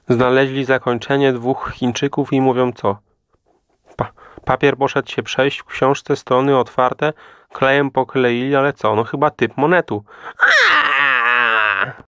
Znaleźli zakończenie dwóch Chińczyków i mówią co? Papier poszedł się przejść, w książce strony otwarte, klejem pokleili, ale co? No chyba typ monetu.